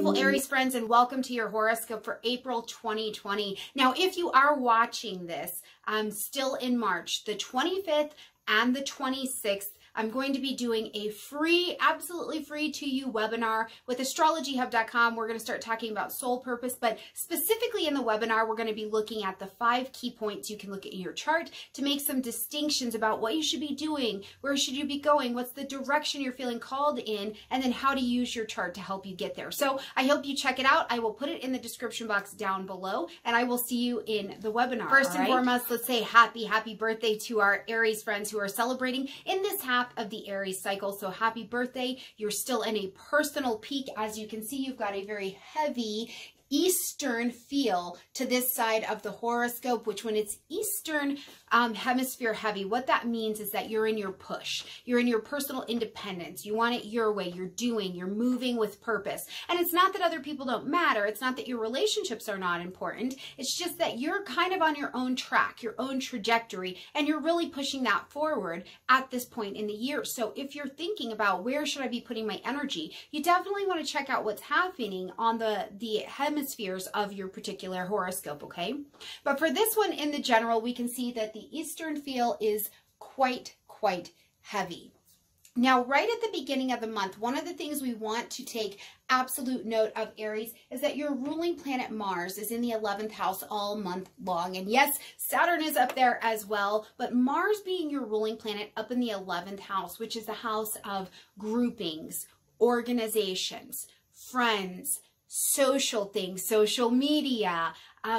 beautiful Aries friends, and welcome to your horoscope for April 2020. Now, if you are watching this, still in March, the 25th and the 26th, I'm going to be doing a free, absolutely free to you webinar with astrologyhub.com. We're going to start talking about soul purpose, but specifically in the webinar, we're going to be looking at the 5 key points you can look at in your chart to make some distinctions about what you should be doing, where should you be going, what's the direction you're feeling called in, and then how to use your chart to help you get there. So I hope you check it out. I will put it in the description box down below, and I will see you in the webinar. First and foremost, let's say happy birthday to our Aries friends who are celebrating in this half of the Aries cycle. So happy birthday. You're still in a personal peak. As you can see, you've got a very heavy Eastern feel to this side of the horoscope, which when it's Eastern hemisphere heavy, what that means is that you're in your push. You're in your personal independence. You want it your way. You're doing, you're moving with purpose. And it's not that other people don't matter. It's not that your relationships are not important. It's just that you're kind of on your own track, your own trajectory, and you're really pushing that forward at this point in the year. So if you're thinking about where should I be putting my energy, you definitely want to check out what's happening on the hemispheres of your particular horoscope, okay? But for this one in the general, we can see that the Eastern feel is quite heavy. Now, right at the beginning of the month, one of the things we want to take absolute note of, Aries, is that your ruling planet Mars is in the 11th house all month long. And yes, Saturn is up there as well, but Mars being your ruling planet up in the 11th house, which is the house of groupings, organizations, friends, social things, social media,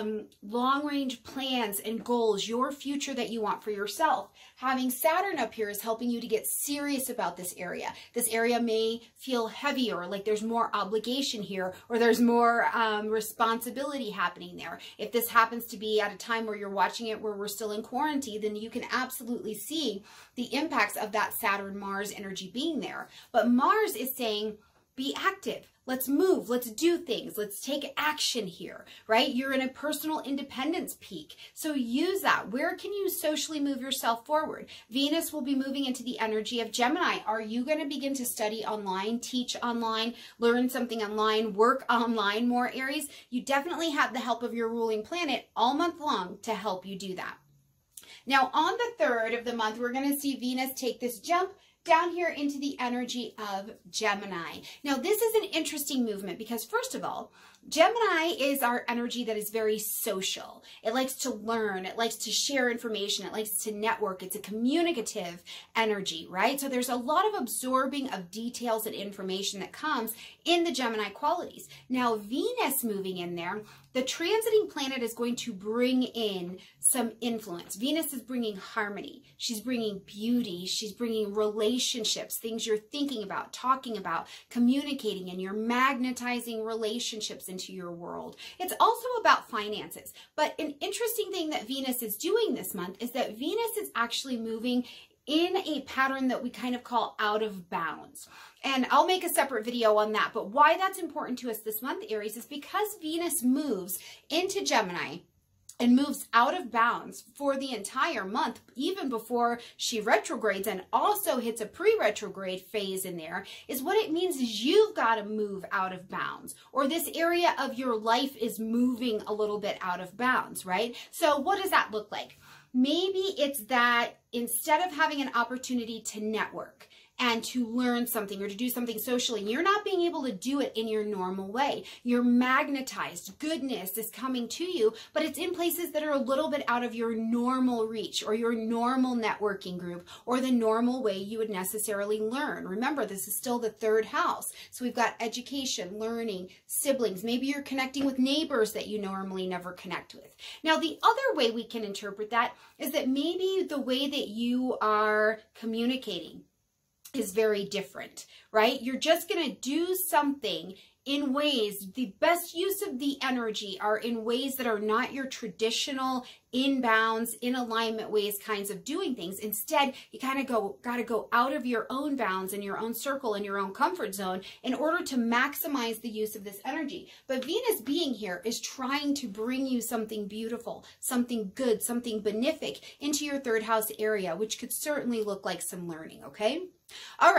long-range plans and goals, your future that you want for yourself. Having Saturn up here is helping you to get serious about this area. This area may feel heavier, like there's more obligation here, or there's more responsibility happening there. If this happens to be at a time where you're watching it where we're still in quarantine, then you can absolutely see the impacts of that Saturn-Mars energy being there. But Mars is saying, be active. Let's move. Let's do things. Let's take action here, right? You're in a personal independence peak. So use that. Where can you socially move yourself forward? Venus will be moving into the energy of Gemini. Are you going to begin to study online, teach online, learn something online, work online more, Aries? You definitely have the help of your ruling planet all month long to help you do that. Now, on the 3rd of the month, we're going to see Venus take this jump down here into the energy of Gemini. Now, this is an interesting movement because, first of all, Gemini is our energy that is very social. It likes to learn. It likes to share information. It likes to network. It's a communicative energy, right? So there's a lot of absorbing of details and information that comes in the Gemini qualities. Now, Venus moving in there, the transiting planet is going to bring in some influence. Venus is bringing harmony. She's bringing beauty. She's bringing relationships, things you're thinking about, talking about, communicating, and you're magnetizing relationships into your world. It's also about finances. But an interesting thing that Venus is doing this month is that Venus is actually moving in a pattern that we kind of call out of bounds. And I'll make a separate video on that. But why that's important to us this month, Aries, is because Venus moves into Gemini and moves out of bounds for the entire month, even before she retrogrades and also hits a pre-retrograde phase in there, is what it means is you've got to move out of bounds, or this area of your life is moving a little bit out of bounds, right? So what does that look like? Maybe it's that instead of having an opportunity to network and to learn something or to do something socially, you're not being able to do it in your normal way. You're magnetized. Goodness is coming to you, but it's in places that are a little bit out of your normal reach or your normal networking group or the normal way you would necessarily learn. Remember, this is still the 3rd house. So we've got education, learning, siblings. Maybe you're connecting with neighbors that you normally never connect with. Now, the other way we can interpret that is that maybe the way that you are communicating is very different, right? You're just going to do something in ways, the best use of the energy are in ways that are not your traditional in bounds, in alignment ways kinds of doing things. Instead, you kind of got to go out of your own bounds and your own circle and your own comfort zone in order to maximize the use of this energy. But Venus being here is trying to bring you something beautiful, something good, something benefic into your 3rd house area, which could certainly look like some learning, okay? All right.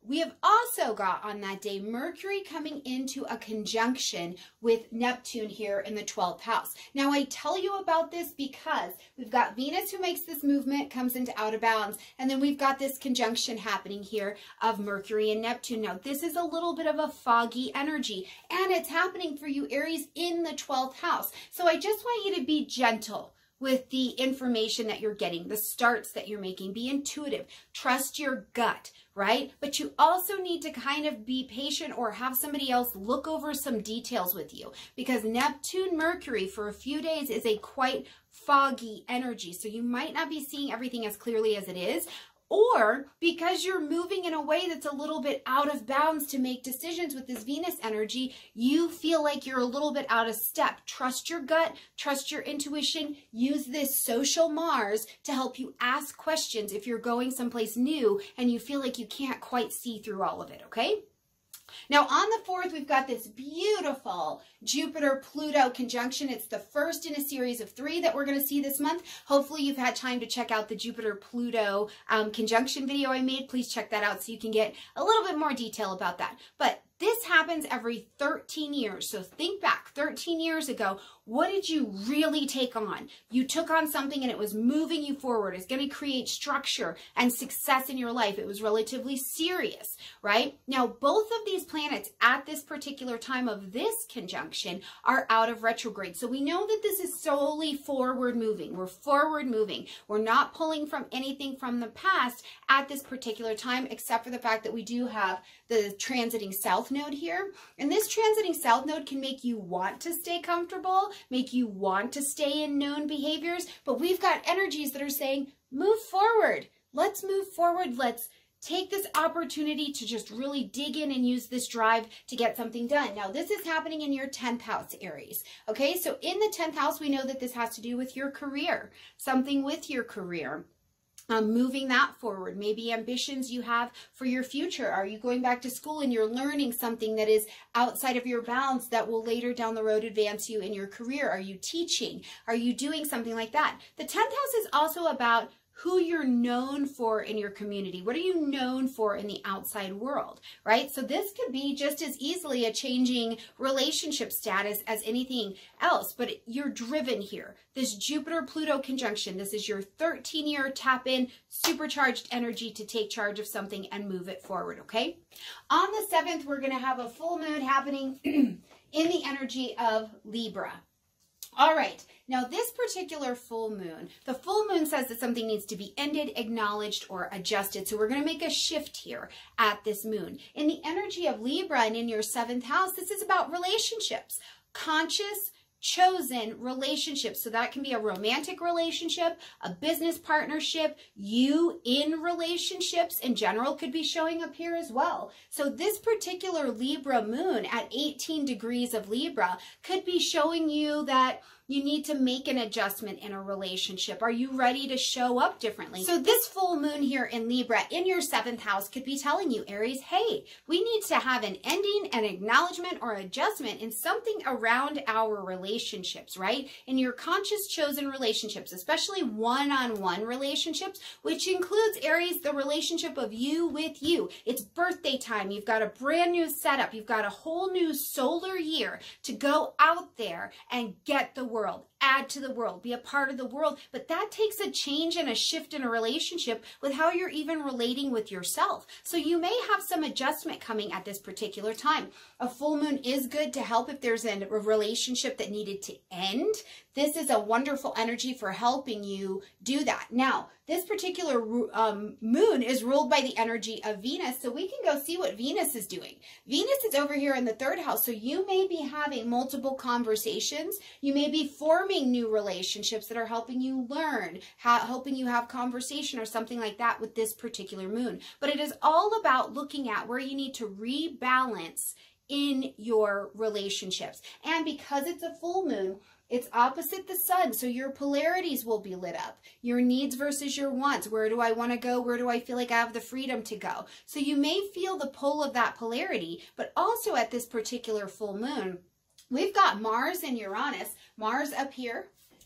We have also got on that day Mercury coming into a conjunction with Neptune here in the 12th house. Now I tell you about this because we've got Venus who makes this movement, comes into out of balance, and then we've got this conjunction happening here of Mercury and Neptune. Now this is a little bit of a foggy energy, and it's happening for you Aries in the 12th house. So I just want you to be gentle with the information that you're getting, the starts that you're making. Be intuitive, trust your gut, right? But you also need to kind of be patient or have somebody else look over some details with you, because Neptune Mercury for a few days is a quite foggy energy. So you might not be seeing everything as clearly as it is, or because you're moving in a way that's a little bit out of bounds to make decisions with this Venus energy, you feel like you're a little bit out of step. Trust your gut, trust your intuition. Use this social Mars to help you ask questions if you're going someplace new and you feel like you can't quite see through all of it, okay? Now on the 4th, we've got this beautiful Jupiter-Pluto conjunction. It's the first in a series of 3 that we're going to see this month. Hopefully you've had time to check out the Jupiter-Pluto conjunction video I made. Please check that out so you can get a little bit more detail about that. But this happens every 13 years. So think back 13 years ago, what did you really take on? You took on something and it was moving you forward. It's going to create structure and success in your life. It was relatively serious, right? Now, both of these planets at this particular time of this conjunction are out of retrograde. So we know that this is solely forward moving. We're forward moving. We're not pulling from anything from the past at this particular time, except for the fact that we do have the transiting south node here. And this transiting south node can make you want to stay comfortable, make you want to stay in known behaviors, but we've got energies that are saying, move forward. Let's move forward. Let's take this opportunity to just really dig in and use this drive to get something done. Now, this is happening in your 10th house, Aries. Okay, so in the 10th house, we know that this has to do with your career, something with your career. Moving that forward, maybe ambitions you have for your future. Are you going back to school and you're learning something that is outside of your bounds that will later down the road advance you in your career? Are you teaching? Are you doing something like that? The 10th house is also about who you're known for in your community. What are you known for in the outside world, right? So this could be just as easily a changing relationship status as anything else, but you're driven here. This Jupiter-Pluto conjunction, this is your 13-year tap-in, supercharged energy to take charge of something and move it forward, okay? On the 7th, we're going to have a full moon happening in the energy of Libra. All right, now this particular full moon, the full moon says that something needs to be ended, acknowledged, or adjusted. So we're going to make a shift here at this moon. In the energy of Libra and in your 7th house, this is about relationships, conscious, chosen relationships. So that can be a romantic relationship, a business partnership, you in relationships in general could be showing up here as well. So this particular Libra moon at 18 degrees of Libra could be showing you that you need to make an adjustment in a relationship. Are you ready to show up differently? So this full moon here in Libra in your 7th house could be telling you, Aries, hey, we need to have an ending, an acknowledgement, or adjustment in something around our relationships, right? In your conscious chosen relationships, especially one-on-one relationships, which includes, Aries, the relationship of you with you. It's birthday time. You've got a brand new setup. You've got a whole new solar year to go out there and get the world, add to the world, be a part of the world. But that takes a change and a shift in a relationship with how you're even relating with yourself. So you may have some adjustment coming at this particular time. A full moon is good to help if there's a relationship that needed to end. This is a wonderful energy for helping you do that. Now, this particular moon is ruled by the energy of Venus, so we can go see what Venus is doing. Venus is over here in the 3rd house, so you may be having multiple conversations. You may be forming new relationships that are helping you learn, helping you have conversation or something like that with this particular moon. But it is all about looking at where you need to rebalance in your relationships. And because it's a full moon, it's opposite the sun, so your polarities will be lit up. Your needs versus your wants. Where do I want to go? Where do I feel like I have the freedom to go? So you may feel the pull of that polarity, but also at this particular full moon, we've got Mars and Uranus. Mars up here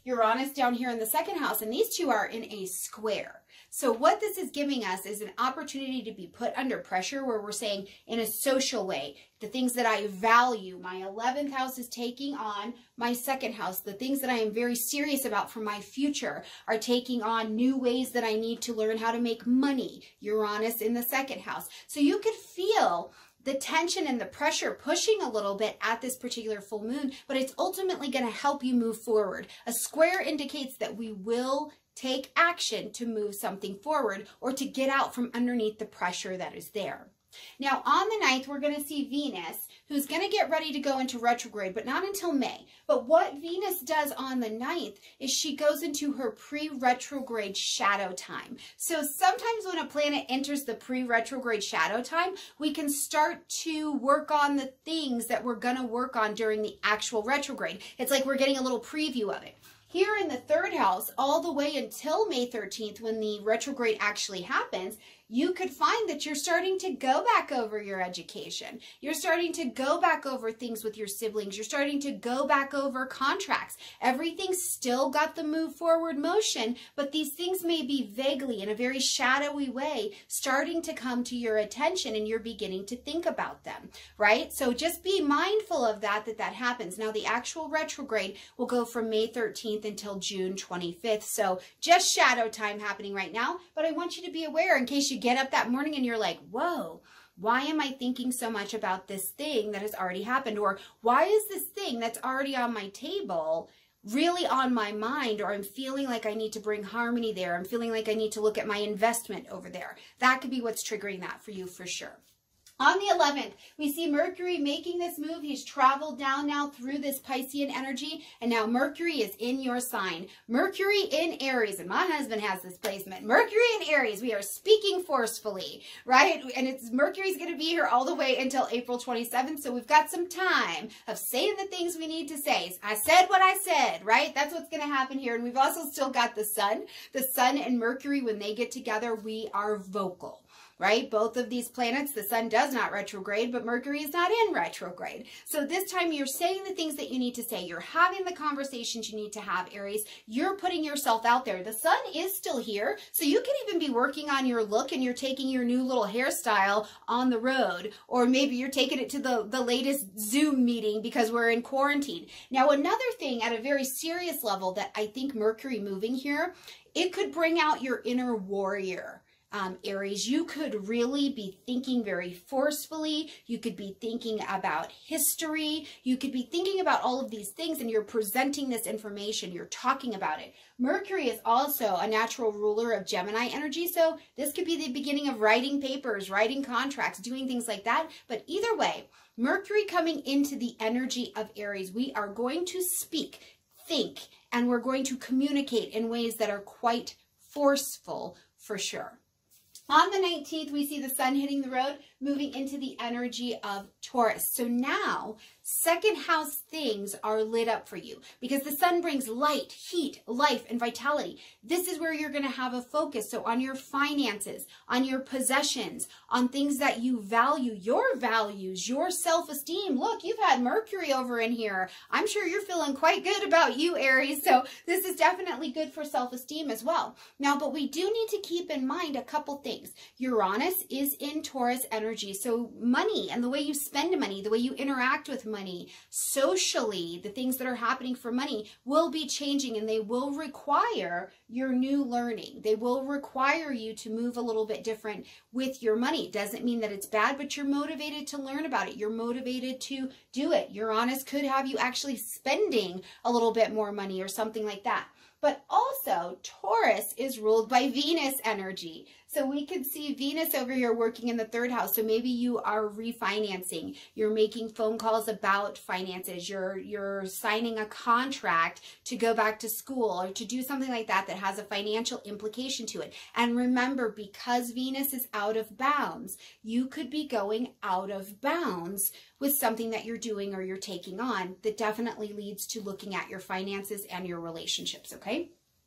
Uranus down here in the second house, and these two are in a square. So what this is giving us is an opportunity to be put under pressure where we're saying in a social way, the things that I value, my 11th house is taking on my second house. The things that I am very serious about for my future are taking on new ways that I need to learn how to make money. Uranus in the second house. So you could feel the tension and the pressure pushing a little bit at this particular full moon, but it's ultimately going to help you move forward. A square indicates that we will take action to move something forward or to get out from underneath the pressure that is there. Now on the 9th, we're going to see Venus, who's going to get ready to go into retrograde, but not until May. But what Venus does on the 9th is she goes into her pre-retrograde shadow time. So sometimes when a planet enters the pre-retrograde shadow time, we can start to work on the things that we're going to work on during the actual retrograde. It's like we're getting a little preview of it. Here in the third house, all the way until May 13th, when the retrograde actually happens, you could find that you're starting to go back over your education. You're starting to go back over things with your siblings. You're starting to go back over contracts. Everything's still got the move forward motion, but these things may be vaguely, in a very shadowy way, starting to come to your attention and you're beginning to think about them, right? So just be mindful of that happens. Now the actual retrograde will go from May 13th until June 25th. So just shadow time happening right now, but I want you to be aware in case you get up that morning and you're like, whoa, why am I thinking so much about this thing that has already happened? Or why is this thing that's already on my table really on my mind? Or I'm feeling like I need to bring harmony there. I'm feeling like I need to look at my investment over there. That could be what's triggering that for you for sure. On the 11th, we see Mercury making this move. He's traveled down now through this Piscean energy, and now Mercury is in your sign. Mercury in Aries, and my husband has this placement. Mercury in Aries, we are speaking forcefully, right? And Mercury's going to be here all the way until April 27th, so we've got some time of saying the things we need to say. I said what I said, right? That's what's going to happen here. And we've also still got the Sun. The Sun and Mercury, when they get together, we are vocal. Right? Both of these planets, the Sun does not retrograde, but Mercury is not in retrograde. So this time you're saying the things that you need to say. You're having the conversations you need to have, Aries. You're putting yourself out there. The Sun is still here, so you can even be working on your look and you're taking your new little hairstyle on the road, or maybe you're taking it to the latest Zoom meeting because we're in quarantine. Now, another thing at a very serious level that I think Mercury moving here, it could bring out your inner warrior. Aries, you could really be thinking very forcefully. You could be thinking about history. You could be thinking about all of these things, and you're presenting this information. You're talking about it. Mercury is also a natural ruler of Gemini energy, so this could be the beginning of writing papers, writing contracts, doing things like that. But either way, Mercury coming into the energy of Aries, we are going to speak, think, and we're going to communicate in ways that are quite forceful for sure. On the 19th, we see the Sun hitting the road, moving into the energy of Taurus. So now, second house things are lit up for you because the Sun brings light, heat, life, and vitality. This is where you're going to have a focus. So on your finances, on your possessions, on things that you value, your values, your self-esteem. Look, you've had Mercury over in here. I'm sure you're feeling quite good about you, Aries. So this is definitely good for self-esteem as well. Now, but we do need to keep in mind a couple things. Uranus is in Taurus energy. So money and the way you spend money, the way you interact with money, socially, the things that are happening for money will be changing, and they will require your new learning. They will require you to move a little bit different with your money. It doesn't mean that it's bad, but you're motivated to learn about it. You're motivated to do it. Uranus could have you actually spending a little bit more money or something like that. But also, Taurus is ruled by Venus energy. So we could see Venus over here working in the third house. So maybe you are refinancing. You're making phone calls about finances. You're signing a contract to go back to school or to do something like that that has a financial implication to it. And remember, because Venus is out of bounds, you could be going out of bounds with something that you're doing or you're taking on that definitely leads to looking at your finances and your relationships, okay?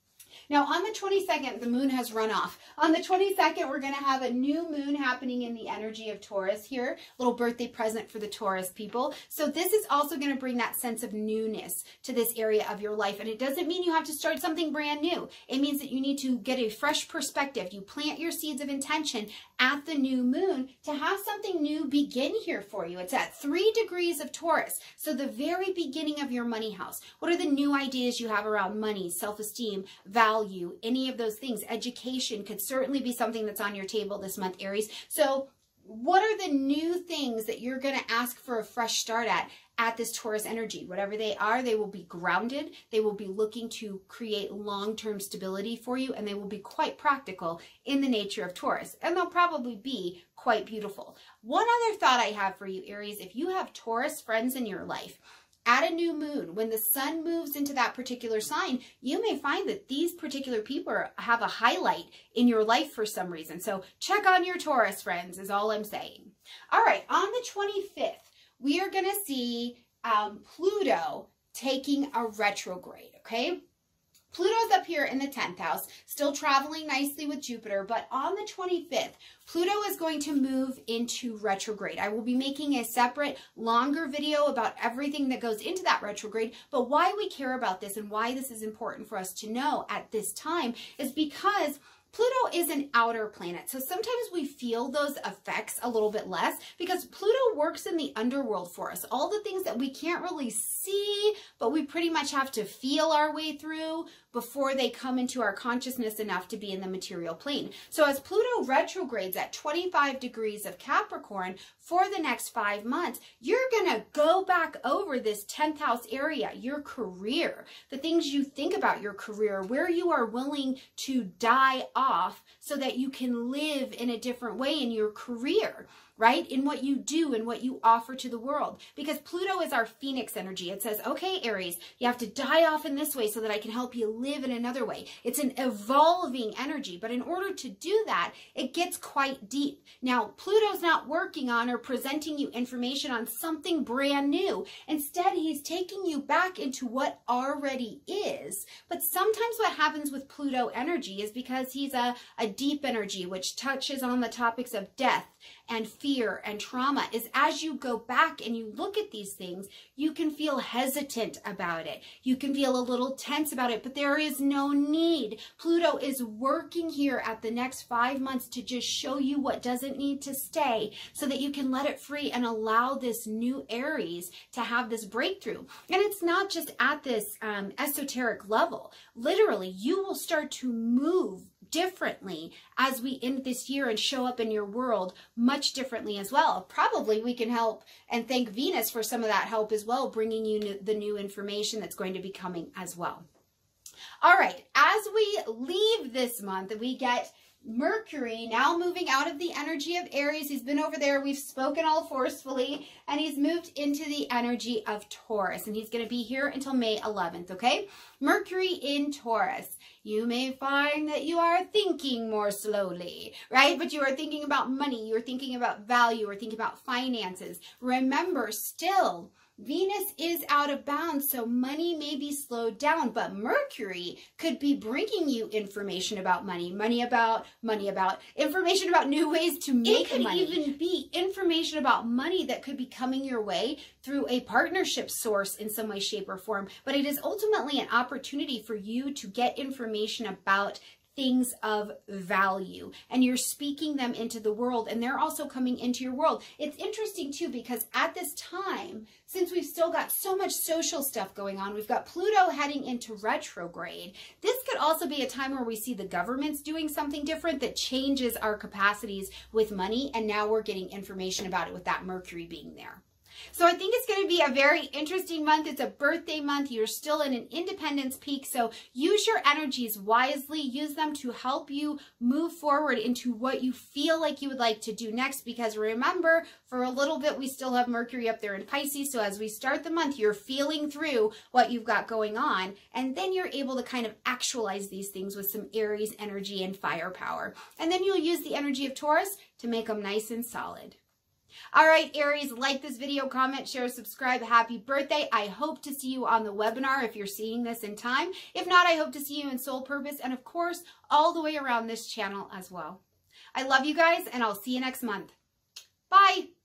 Now on the 22nd, the moon has run off. On the 22nd, we're going to have a new moon happening in the energy of Taurus here. Little birthday present for the Taurus people. So this is also going to bring that sense of newness to this area of your life. And it doesn't mean you have to start something brand new. It means that you need to get a fresh perspective. You plant your seeds of intention at the new moon to have something new begin here for you. It's at 3 degrees of Taurus. So the very beginning of your money house. What are the new ideas you have around money, self-esteem, value, any of those things? Education could certainly be something that's on your table this month, Aries. So what are the new things that you're going to ask for a fresh start at this Taurus energy? Whatever they are, they will be grounded. They will be looking to create long-term stability for you, and they will be quite practical in the nature of Taurus. And they'll probably be quite beautiful. One other thought I have for you, Aries, if you have Taurus friends in your life, at a new moon, when the sun moves into that particular sign, you may find that these particular people have a highlight in your life for some reason. So check on your Taurus friends is all I'm saying. All right, on the 25th, we are going to see Pluto taking a retrograde, okay? Pluto's up here in the 10th house, still traveling nicely with Jupiter, but on the 25th, Pluto is going to move into retrograde. I will be making a separate, longer video about everything that goes into that retrograde, but why we care about this and why this is important for us to know at this time is because Pluto is an outer planet, so sometimes we feel those effects a little bit less because Pluto works in the underworld for us. All the things that we can't really see, but we pretty much have to feel our way through before they come into our consciousness enough to be in the material plane. So as Pluto retrogrades at 25 degrees of Capricorn for the next 5 months, you're going to go back over this 10th house area, your career, the things you think about your career, where you are willing to die off so that you can live in a different way in your career, right? In what you do and what you offer to the world. Because Pluto is our Phoenix energy. It says, okay, Aries, you have to die off in this way so that I can help you live in another way. It's an evolving energy, but in order to do that, it gets quite deep. Now, Pluto's not working on or presenting you information on something brand new. Instead, he's taking you back into what already is. But sometimes what happens with Pluto energy is because he's a deep energy, which touches on the topics of death and fear and trauma, is as you go back and you look at these things, you can feel hesitant about it. You can feel a little tense about it, but there is no need. Pluto is working here at the next 5 months to just show you what doesn't need to stay so that you can let it free and allow this new Aries to have this breakthrough. And it's not just at this esoteric level. Literally, you will start to move differently as we end this year and show up in your world much differently as well. Probably we can help and thank Venus for some of that help as well, bringing you the new information that's going to be coming as well. All right, as we leave this month, we get Mercury now moving out of the energy of Aries. He's been over there. We've spoken all forcefully, and he's moved into the energy of Taurus, and he's going to be here until May 11th, okay? Mercury in Taurus. You may find that you are thinking more slowly, right? But you are thinking about money. You're thinking about value. You're thinking about finances. Remember, still, Venus is out of bounds, so money may be slowed down, but Mercury could be bringing you information about money, information about new ways to make money. It could even be information about money that could be coming your way through a partnership source in some way, shape, or form. But it is ultimately an opportunity for you to get information about things of value, and you're speaking them into the world, and they're also coming into your world. It's interesting too, because at this time, since we've still got so much social stuff going on, we've got Pluto heading into retrograde. This could also be a time where we see the government's doing something different that changes our capacities with money, and now we're getting information about it with that Mercury being there. So I think it's going to be a very interesting month. It's a birthday month. You're still in an independence peak. So use your energies wisely. Use them to help you move forward into what you feel like you would like to do next. Because remember, for a little bit, we still have Mercury up there in Pisces. So as we start the month, you're feeling through what you've got going on. And then you're able to kind of actualize these things with some Aries energy and firepower. And then you'll use the energy of Taurus to make them nice and solid. All right, Aries, like this video, comment, share, subscribe. Happy birthday. I hope to see you on the webinar if you're seeing this in time. If not, I hope to see you in Soul Purpose and, of course, all the way around this channel as well. I love you guys, and I'll see you next month. Bye.